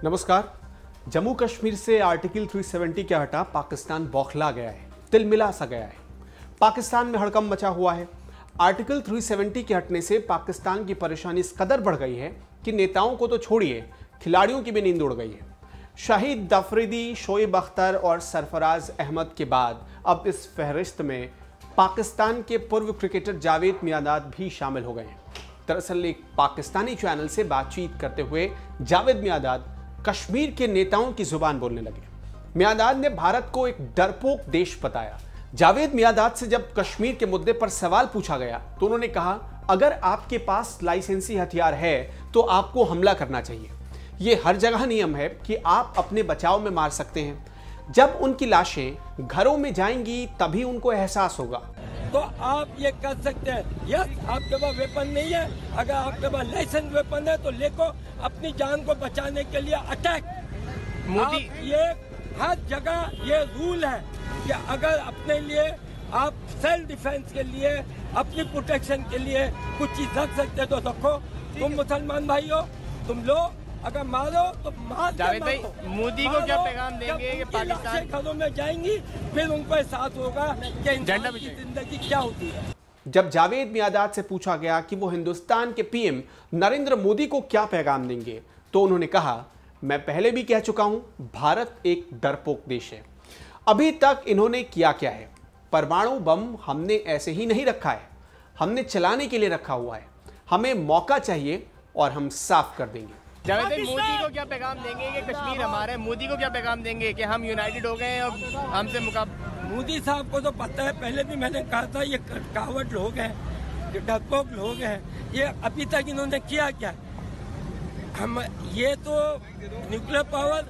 नमस्कार। जम्मू कश्मीर से आर्टिकल 370 क्या हटा पाकिस्तान बौखला गया है, तिलमिला सा गया है। पाकिस्तान में हड़कंप मचा हुआ है। आर्टिकल 370 के हटने से पाकिस्तान की परेशानी इस कदर बढ़ गई है कि नेताओं को तो छोड़िए, खिलाड़ियों की भी नींद उड़ गई है। शाहिद अफरीदी, शोएब अख्तर और सरफराज अहमद के बाद अब इस फहरिस्त में पाकिस्तान के पूर्व क्रिकेटर जावेद मियांदाद भी शामिल हो गए हैं। दरअसल एक पाकिस्तानी चैनल से बातचीत करते हुए जावेद मियांदाद कश्मीर के नेताओं की जुबान बोलने लगे। मियांदाद ने भारत को एक डरपोक देश बताया। जावेद मियांदाद से जब कश्मीर के मुद्दे पर सवाल पूछा गया तो उन्होंने कहा, अगर आपके पास लाइसेंसी हथियार है तो आपको हमला करना चाहिए। यह हर जगह नियम है कि आप अपने बचाव में मार सकते हैं। जब उनकी लाशें घरों में जाएंगी तभी उनको एहसास होगा। तो आप ये कर सकते हैं, यस आपके पास वेपन नहीं है, अगर आपके पास लाइसेंस वेपन है तो लेको, अपनी जान को बचाने के लिए अटैक। मोदी ये हर जगह ये रूल है कि अगर अपने लिए आप सेल्फ डिफेंस के लिए, अपनी प्रोटेक्शन के लिए कुछ चीज रख सकते तो रखो। तुम मुसलमान भाई हो, तुम लोग अगर मारो तो मार। जावेद भाई, मोदी को क्या पैगाम देंगे कि पाकिस्तान घरों में जाएंगी, फिर उनको एहसास होगा कि इंसान की जिंदगी क्या होती है। जब जावेद मियांदाद से पूछा गया कि वो हिंदुस्तान के पीएम नरेंद्र मोदी को क्या पैगाम देंगे तो उन्होंने कहा, मैं पहले भी कह चुका हूं, भारत एक डरपोक देश है। अभी तक इन्होंने किया क्या है? परमाणु बम हमने ऐसे ही नहीं रखा है, हमने चलाने के लिए रखा हुआ है। हमें मौका चाहिए और हम साफ कर देंगे। जावेद भाई, मोदी को क्या पैगाम देंगे कि कश्मीर हमारा है? मोदी को क्या पैगाम देंगे कि हम यूनाइटेड हो गए हैं और हमसे मुकाबला? मोदी साहब को तो पता है, पहले भी मैंने कहा था, ये कावड़ लोग हैं, ये डरपोक लोग हैं। ये अभी तक इन्होंने किया क्या? हम ये तो न्यूक्लियर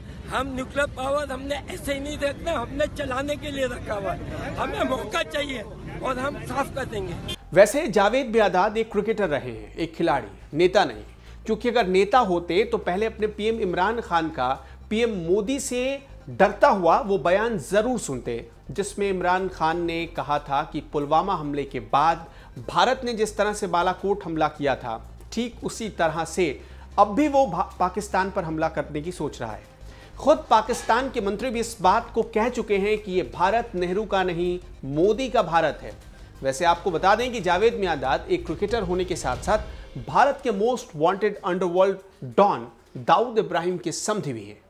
पावर हमने ऐसे ही नहीं रखना, हमने चलाने के लिए रखा हुआ है। हमें मौका चाहिए और हम साफ कर देंगे। वैसे जावेद मियांदाद एक क्रिकेटर रहे हैं, एक खिलाड़ी, नेता नहीं। क्योंकि अगर नेता होते तो पहले अपने पीएम इमरान खान का पीएम मोदी से डरता हुआ वो बयान जरूर सुनते, जिसमें इमरान खान ने कहा था कि पुलवामा हमले के बाद भारत ने जिस तरह से बालाकोट हमला किया था, ठीक उसी तरह से अब भी वो पाकिस्तान पर हमला करने की सोच रहा है। खुद पाकिस्तान के मंत्री भी इस बात को कह चुके हैं कि ये भारत नेहरू का नहीं, मोदी का भारत है। वैसे आपको बता दें कि जावेद मियांदाद एक क्रिकेटर होने के साथ साथ भारत के most wanted underworld don Dawood Ibrahim के समधी भी हैं।